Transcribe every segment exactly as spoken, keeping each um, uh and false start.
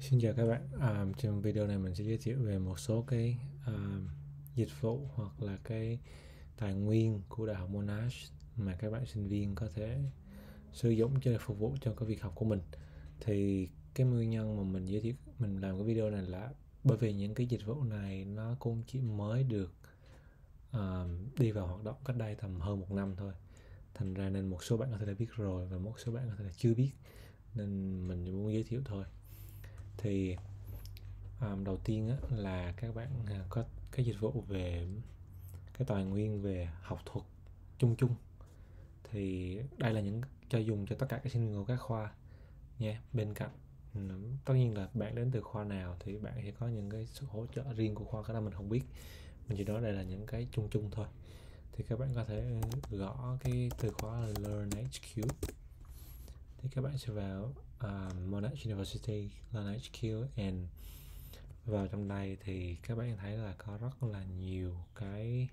Xin chào các bạn, à, trong video này mình sẽ giới thiệu về một số cái à, dịch vụ hoặc là cái tài nguyên của Đại học Monash mà các bạn sinh viên có thể sử dụng để phục vụ cho cái việc học của mình. Thì cái nguyên nhân mà mình giới thiệu mình làm cái video này là bởi vì những cái dịch vụ này nó cũng chỉ mới được à, đi vào hoạt động cách đây tầm hơn một năm thôi. Thành ra nên một số bạn có thể đã biết rồi và một số bạn có thể là chưa biết, nên mình muốn giới thiệu thôi. Thì um, đầu tiên á, là các bạn à, có cái dịch vụ về cái tài nguyên về học thuật chung chung. Thì đây là những cho dùng cho tất cả các sinh viên của các khoa nha. Bên cạnh tất nhiên là bạn đến từ khoa nào thì bạn sẽ có những cái sự hỗ trợ riêng của khoa, cái đó mình không biết, mình chỉ nói đây là những cái chung chung thôi. Thì các bạn có thể gõ cái từ khóa là Learn ếch kiu, thì các bạn sẽ vào um, Monash University Learn ếch kiu, and vào trong đây thì các bạn thấy là có rất là nhiều cái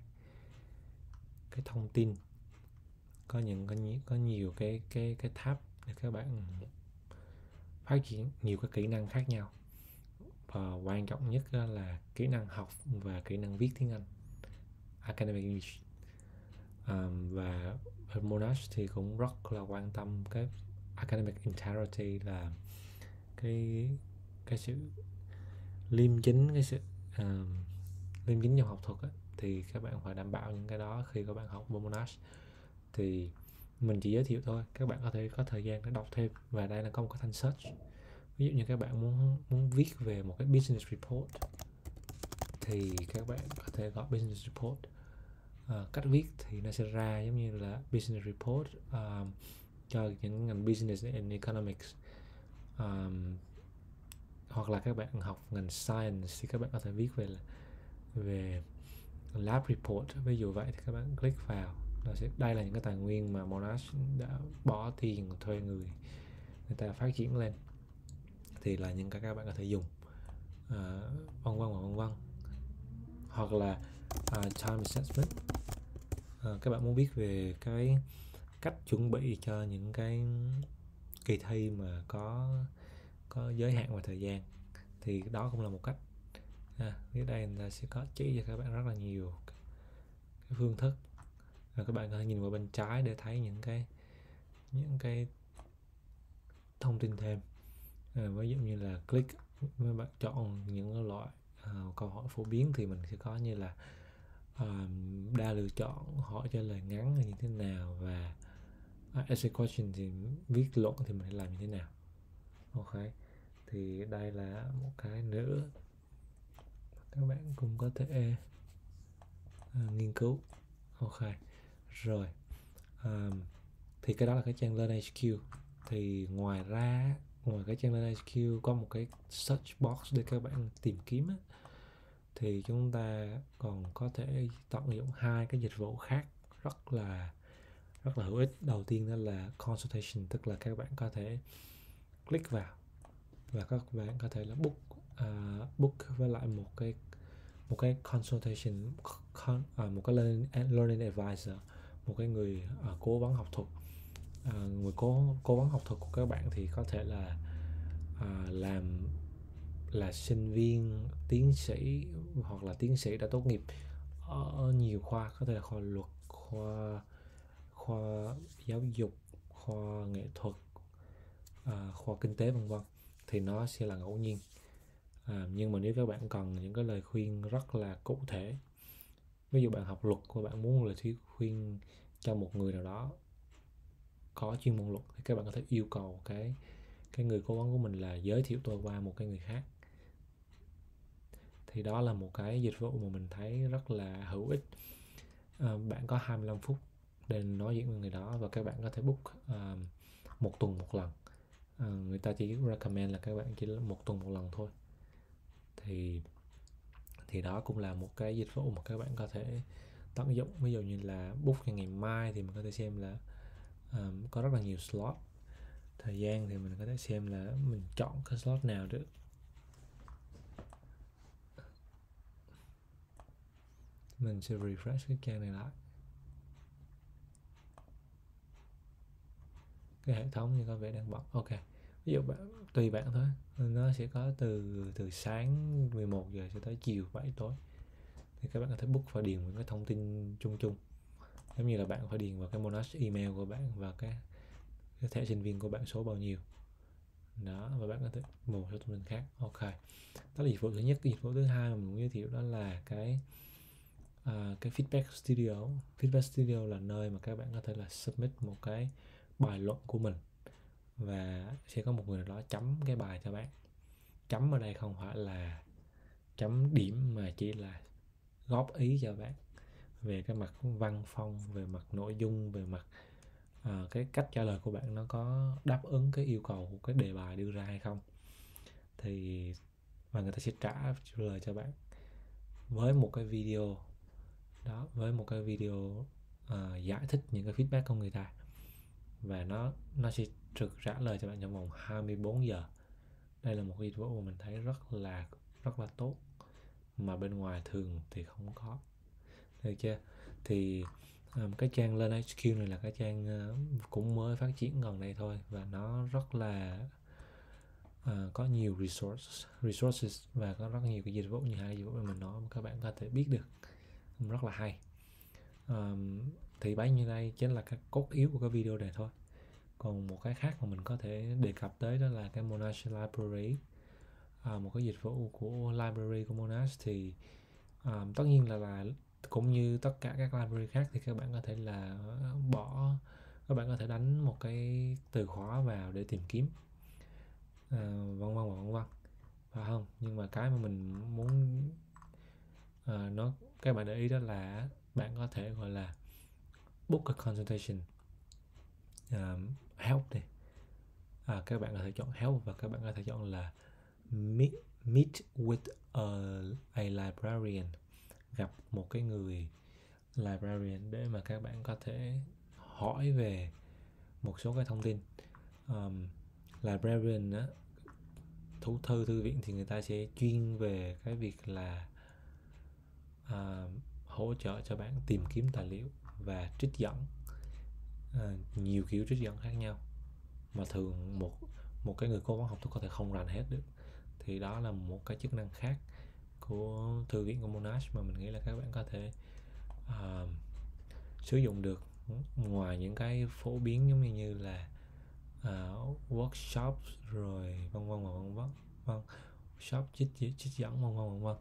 cái thông tin, có những có, nhiều, có nhiều cái cái cái tab để các bạn phát triển nhiều cái kỹ năng khác nhau, và quan trọng nhất là kỹ năng học và kỹ năng viết tiếng Anh, academic English. Um, và Monash thì cũng rất là quan tâm cái academic integrity, là cái cái sự liêm chính, cái sự um, liêm chính trong học thuật á, thì các bạn phải đảm bảo những cái đó khi các bạn học Monash. Thì mình chỉ giới thiệu thôi, các bạn có thể có thời gian để đọc thêm, và đây là có một cái thanh search. Ví dụ như các bạn muốn muốn viết về một cái business report thì các bạn có thể gọi business report. À, cách viết thì nó sẽ ra giống như là business report um, cho những ngành business and economics. Um, hoặc là các bạn học ngành science thì các bạn có thể viết về về lab report, ví dụ vậy. Thì các bạn click vào, nó sẽ đây là những cái tài nguyên mà Monash đã bỏ tiền thuê người người ta phát triển lên, thì là những cái các bạn có thể dùng, à, vân vân và vân vân. Hoặc là uh, time assessment, à, các bạn muốn biết về cái cách chuẩn bị cho những cái kỳ thi mà có có giới hạn về thời gian, thì đó cũng là một cách. À, dưới đây người ta sẽ có chỉ cho các bạn rất là nhiều cái phương thức. Và các bạn có thể nhìn vào bên trái để thấy những cái những cái thông tin thêm. À, ví dụ như là click, các bạn chọn những loại uh, câu hỏi phổ biến thì mình sẽ có như là uh, đa lựa chọn, hỏi trả lời ngắn là như thế nào, và uh, essay question thì viết luận thì mình làm như thế nào. Ok, thì đây là một cái nữa các bạn cũng có thể uh, nghiên cứu. Ok, rồi um, thì cái đó là cái trang Learn ếch kiu. Thì ngoài ra, ngoài cái trang Learn ếch kiu có một cái search box để các bạn tìm kiếm á, thì chúng ta còn có thể tận dụng hai cái dịch vụ khác rất là rất là hữu ích. Đầu tiên đó là consultation, tức là các bạn có thể click vào và các bạn có thể là book uh, book với lại một cái một cái consultation, con, uh, một cái learning, learning advisor, một cái người uh, cố vấn học thuật. Uh, người cố cố vấn học thuật của các bạn thì có thể là uh, làm là sinh viên, tiến sĩ hoặc là tiến sĩ đã tốt nghiệp ở nhiều khoa, có thể là khoa luật, khoa khoa giáo dục, khoa nghệ thuật, à, khoa kinh tế vân vân. Thì nó sẽ là ngẫu nhiên. À, nhưng mà nếu các bạn cần những cái lời khuyên rất là cụ thể, ví dụ bạn học luật và bạn muốn lời khuyên cho một người nào đó có chuyên môn luật, thì các bạn có thể yêu cầu cái cái người cố vấn của mình là giới thiệu tôi qua một cái người khác. Thì đó là một cái dịch vụ mà mình thấy rất là hữu ích. À, bạn có hai mươi lăm phút để nói chuyện với người đó, và các bạn có thể book uh, một tuần một lần. À, người ta chỉ recommend là các bạn chỉ là một tuần một lần thôi. Thì thì đó cũng là một cái dịch vụ mà các bạn có thể tận dụng. Ví dụ như là book cho ngày mai thì mình có thể xem là um, có rất là nhiều slot. Thời gian thì mình có thể xem là mình chọn cái slot nào được. Mình sẽ refresh cái trang này lại. Cái hệ thống như có vẻ đang bật. Ok, ví dụ bạn tùy bạn thôi, nó sẽ có từ từ sáng mười một giờ cho tới chiều bảy tối, thì các bạn có thể book và điền những cái thông tin chung chung, giống như là bạn phải điền vào cái Monash email của bạn và cái, cái thẻ sinh viên của bạn số bao nhiêu đó, và bạn có thể một số thông tin khác. Ok, đó là dịch vụ thứ nhất. Dịch vụ thứ hai mà mình muốn giới thiệu đó là cái à, cái feedback studio. Feedback studio là nơi mà các bạn có thể là submit một cái bài luận của mình và sẽ có một người nào đó chấm cái bài cho bạn. Chấm ở đây không phải là chấm điểm mà chỉ là góp ý cho bạn về cái mặt văn phong, về mặt nội dung, về mặt à, cái cách trả lời của bạn nó có đáp ứng cái yêu cầu của cái đề bài đưa ra hay không, thì và người ta sẽ trả lời cho bạn với một cái video đó, với một cái video à, giải thích những cái feedback của người ta, và nó nó sẽ trực trả lời cho bạn trong vòng hai mươi bốn giờ. Đây là một cái dịch vụ mà mình thấy rất là rất là tốt mà bên ngoài thường thì không có, được chưa? Thì um, cái trang Learn ếch kiu này là cái trang uh, cũng mới phát triển gần đây thôi, và nó rất là uh, có nhiều resources resources và có rất nhiều cái dịch vụ như hai dịch vụ mà mình nói mà các bạn có thể biết được, rất là hay. Um, thì bấy nhiêu đây chính là cái cốt yếu của cái video này thôi. Còn một cái khác mà mình có thể đề cập tới đó là cái Monash Library, à, một cái dịch vụ của library của Monash. Thì um, tất nhiên là là cũng như tất cả các library khác thì các bạn có thể là bỏ các bạn có thể đánh một cái từ khóa vào để tìm kiếm à, vân vân vân vân, phải không? Nhưng mà cái mà mình muốn à, nó các bạn để ý đó là bạn có thể gọi là book a consultation, um, help đi, à, các bạn có thể chọn help và các bạn có thể chọn là meet, meet with a, a librarian, gặp một cái người librarian để mà các bạn có thể hỏi về một số cái thông tin. um, librarian á, thủ thư thư viện thì người ta sẽ chuyên về cái việc là uh, hỗ trợ cho bạn tìm kiếm tài liệu và trích dẫn, uh, nhiều kiểu trích dẫn khác nhau mà thường một một cái người cố vấn học thuật có thể không rành hết được. Thì đó là một cái chức năng khác của thư viện của Monash mà mình nghĩ là các bạn có thể uh, sử dụng được, ngoài những cái phổ biến giống như, như là uh, workshop rồi vân vân vân vân vân shop trích trích dẫn vân vân vân vân.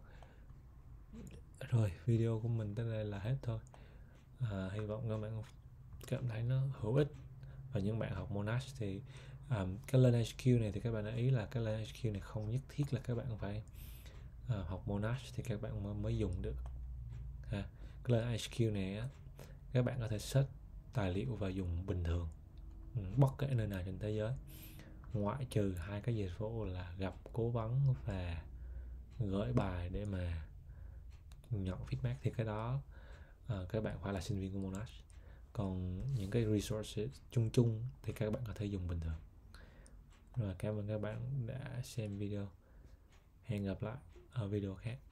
Rồi video của mình tới đây là hết thôi. À, hy vọng các bạn cảm thấy nó hữu ích, và những bạn học Monash thì um, cái Learn ếch kiu này thì các bạn để ý là cái Learn ếch kiu này không nhất thiết là các bạn phải uh, học Monash thì các bạn mới, mới dùng được ha. Cái Learn ếch kiu này á, các bạn có thể search tài liệu và dùng bình thường bất kể nơi nào trên thế giới, ngoại trừ hai cái dịch vụ là gặp cố vấn và gửi bài để mà nhận feedback, thì cái đó uh, các bạn phải là sinh viên của Monash. Còn những cái resources chung chung thì các bạn có thể dùng bình thường. Rồi, cảm ơn các bạn đã xem video. Hẹn gặp lại ở video khác.